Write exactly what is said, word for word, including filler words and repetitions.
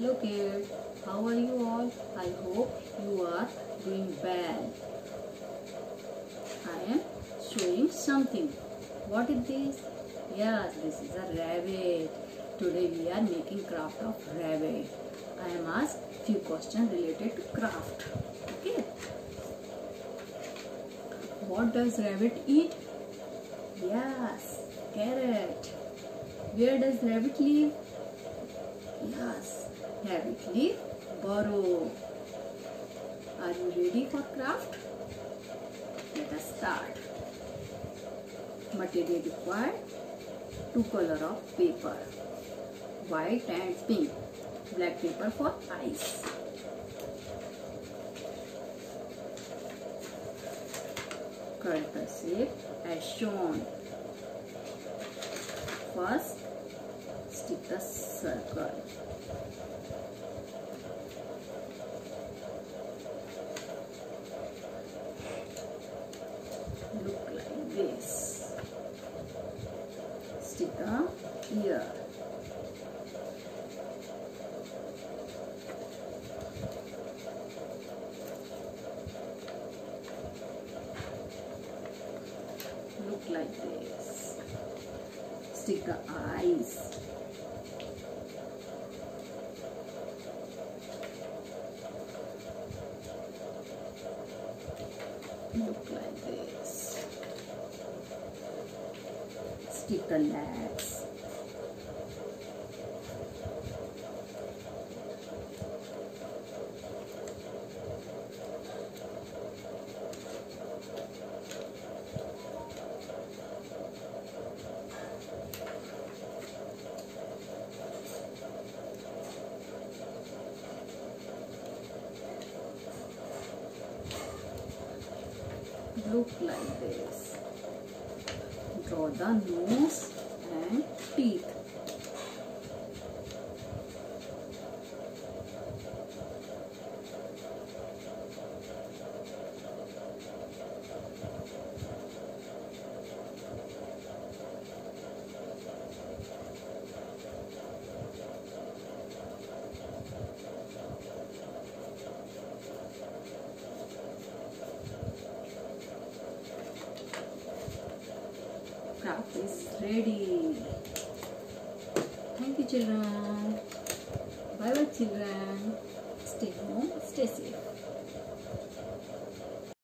Hello kids, how are you all? I hope you are doing well. I am showing something. What is this? Yes, this is a rabbit. Today we are making craft of rabbit. I am asked few questions related to craft. Okay. What does rabbit eat? Yes, carrot. Where does rabbit live? Yes, rabbit live burrow. Are you ready for craft? Let us start. Material required: two color of paper, white and pink, black paper for eyes. Cut the shape as shown. First, stick the circle. Look like this. Stick the ear. Look like this. Stick the eyes. Look like this. Stick the legs. Look like this. Draw the nose and teeth. Craft is ready. Thank you children. Bye bye children. Stay home, stay safe.